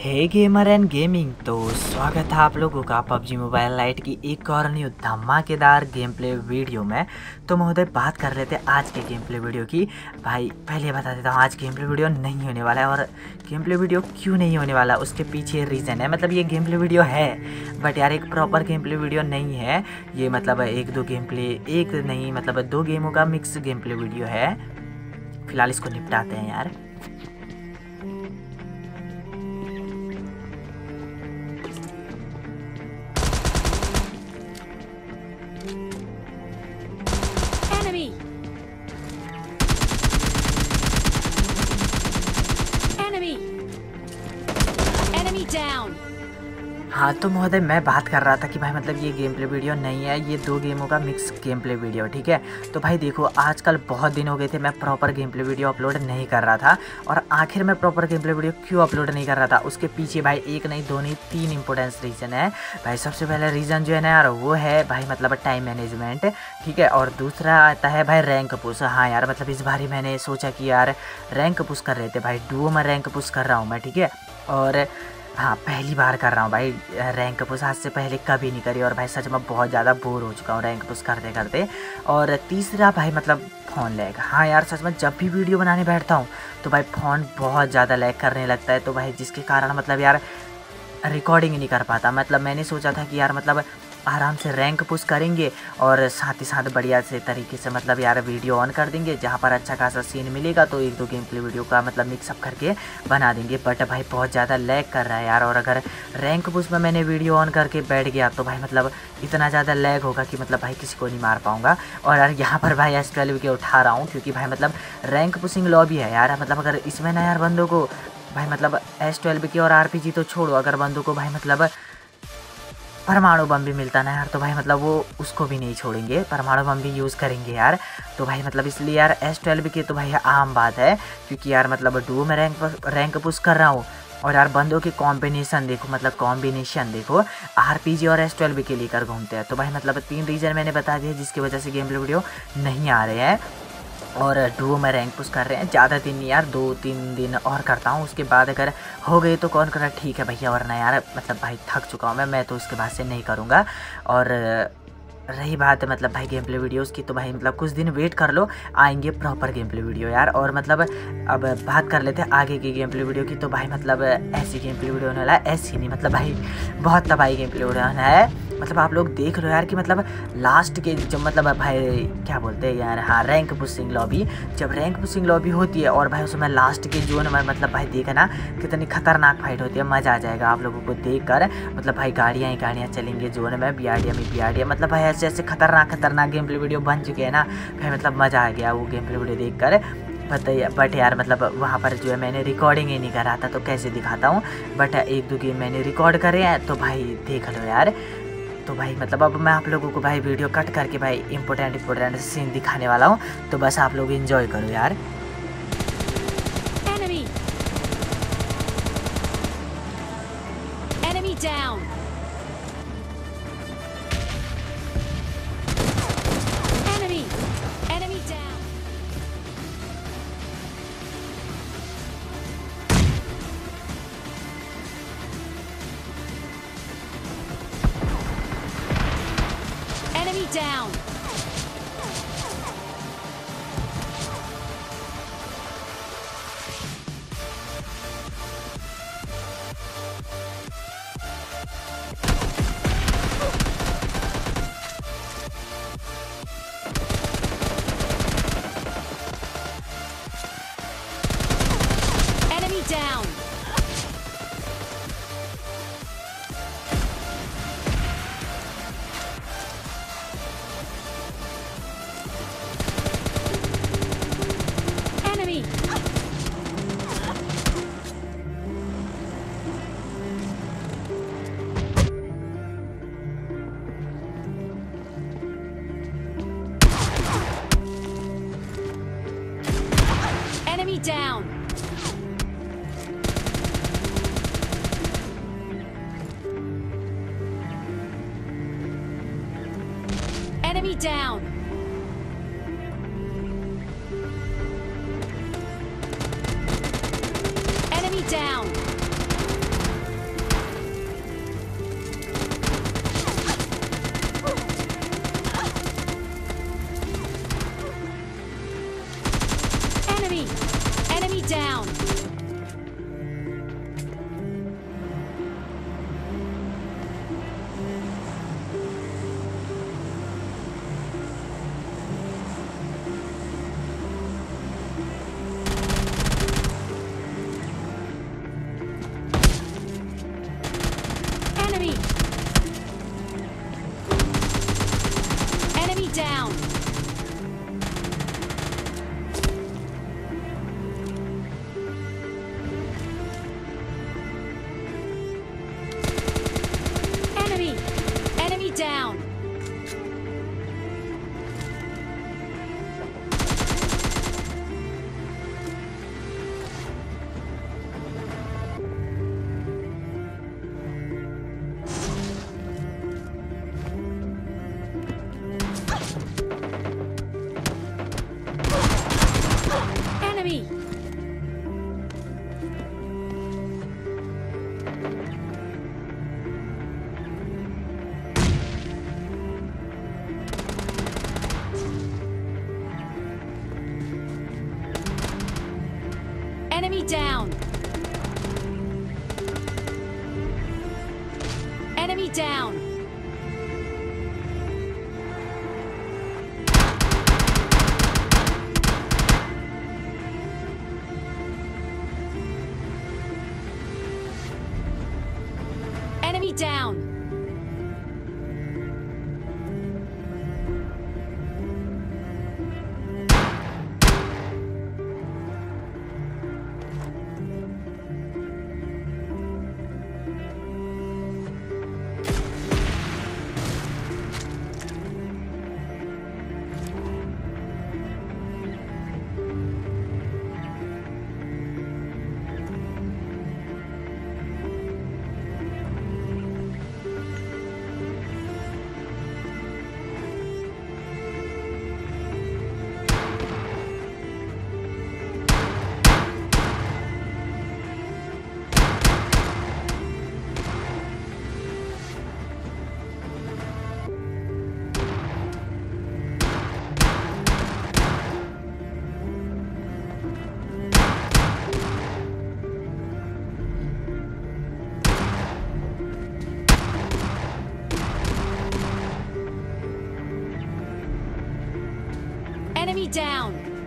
Hey gamer and gaming. तो स्वागत है आप लोगों का पबजी मोबाइल लाइट की एक और न्यू धमाकेदार गेम प्ले वीडियो में। तो महोदय बात कर लेते हैं आज के गेम प्ले वीडियो की। भाई पहले बता देता हूँ, आज गेम प्ले वीडियो नहीं होने वाला है। और गेम प्ले वीडियो क्यों नहीं होने वाला उसके पीछे रीज़न है। मतलब ये गेम प्ले वीडियो है बट यार एक प्रॉपर गेम प्ले वीडियो नहीं है ये। मतलब एक नहीं मतलब दो गेमों का मिक्स गेम प्ले वीडियो है। फिलहाल इसको निपटाते हैं यार। हाँ तो महोदय मैं बात कर रहा था कि भाई मतलब ये गेम प्ले वीडियो नहीं है, ये दो गेमों का मिक्स गेम प्ले वीडियो, ठीक है। तो भाई देखो आजकल बहुत दिन हो गए थे मैं proper game play video upload नहीं कर रहा था। और आखिर में प्रॉपर गेम प्ले वीडियो क्यों अपलोड नहीं कर रहा था उसके पीछे भाई एक नहीं दो नहीं तीन इंपॉर्टेंट रीज़न है भाई। सबसे पहला रीज़न जो है ना यार वो है भाई मतलब टाइम मैनेजमेंट, ठीक है। और दूसरा आता है भाई रैंक पुश। हाँ यार मतलब इस बार ही मैंने सोचा कि यार रैंक पुश कर रहे थे भाई, डुओ में रैंक पुश कर रहा हूँ मैं, ठीक है। और हाँ पहली बार कर रहा हूँ भाई रैंक पुश, आज से पहले कभी नहीं करी। और भाई सच में बहुत ज़्यादा बोर हो चुका हूँ रैंक पुश करते करते। और तीसरा भाई मतलब फ़ोन लैग। हाँ यार सच में जब भी वीडियो बनाने बैठता हूँ तो भाई फ़ोन बहुत ज़्यादा लैग करने लगता है। तो भाई जिसके कारण मतलब यार रिकॉर्डिंग ही नहीं कर पाता। मतलब मैंने सोचा था कि यार मतलब आराम से रैंक पुश करेंगे और साथ ही साथ बढ़िया से तरीके से मतलब यार वीडियो ऑन कर देंगे, जहाँ पर अच्छा खासा सीन मिलेगा तो एक दो गेम प्ले वीडियो का मतलब मिक्सअप करके बना देंगे। बट भाई बहुत ज़्यादा लैग कर रहा है यार। और अगर रैंक पुश में मैंने वीडियो ऑन करके बैठ गया तो भाई मतलब इतना ज़्यादा लैग होगा कि मतलब भाई किसी को नहीं मार पाऊँगा। और यार यहाँ पर भाई S12 के उठा रहा हूँ क्योंकि भाई मतलब रैंक पुशिंग लॉबी है यार। मतलब अगर इसमें ना यार बंदों को भाई मतलब S12 की और RPG तो छोड़ो, अगर बंदों को भाई मतलब परमाणु बम भी मिलता ना यार तो भाई मतलब वो उसको भी नहीं छोड़ेंगे, परमाणु बम भी यूज़ करेंगे यार। तो भाई मतलब इसलिए यार S12 की तो भाई आम बात है क्योंकि यार मतलब डुओ में रैंक पुश कर रहा हूँ। और यार बंदों की कॉम्बिनेशन देखो, मतलब कॉम्बिनेशन देखो RPG और S12 के लेकर घूमते हैं। तो भाई मतलब तीन रीज़न मैंने बता दिया जिसकी वजह से गेम प्ले वीडियो नहीं आ रहे हैं। और डुओ में रैंक पुश कर रहे हैं, ज़्यादा दिन नहीं यार 2-3 दिन और करता हूँ, उसके बाद अगर हो गई तो कौन कर रहा ठीक है भैया। वरना यार मतलब भाई थक चुका हूँ मैं तो उसके बाद से नहीं करूँगा। और रही बात मतलब भाई गेम प्ले वीडियोज़ की तो भाई मतलब कुछ दिन वेट कर लो, आएंगे प्रॉपर गेम प्ले वीडियो यार। और मतलब अब बात कर लेते हैं आगे की गेम प्ले वीडियो की। तो भाई मतलब ऐसी गेम प्ले वीडियो होने वाला है, ऐसी नहीं मतलब भाई बहुत तबाही गेम प्ले वीडियो होना है। मतलब आप लोग देख लो यार कि मतलब लास्ट के जब मतलब भाई क्या बोलते हैं यार, हाँ रैंक पुशिंग लॉबी, जब रैंक पुशिंग लॉबी होती है और भाई उसमें लास्ट के जोन में मतलब भाई देखना कितनी खतरनाक फाइट होती है, मज़ा आ जाएगा आप लोगों को देख कर। मतलब भाई गाड़ियाँ ही गाड़ियाँ चलेंगे जोन में, BRDM मतलब भाई ऐसे ऐसे खतरनाक गेम प्ले वीडियो बन चुके हैं ना भाई। मतलब मज़ा आ गया वो गेम प्ले वीडियो देख कर। बट यार मतलब वहाँ पर जो है मैंने रिकॉर्डिंग ही नहीं करा था तो कैसे दिखाता हूँ। बट एक दो गेम मैंने रिकॉर्ड करे हैं तो भाई देख लो यार। तो भाई मतलब अब मैं आप लोगों को भाई वीडियो कट करके भाई इम्पोर्टेंट सीन दिखाने वाला हूँ, तो बस आप लोग एंजॉय करो यार। Enemy down. Enemy down. Enemy down. Enemy down. Enemy. Enemy down. Enemy down. Enemy down. down. Enemy. Enemy down. Enemy. Enemy down. Enemy. Enemy down. Enemy down. Enemy down. Enemy down.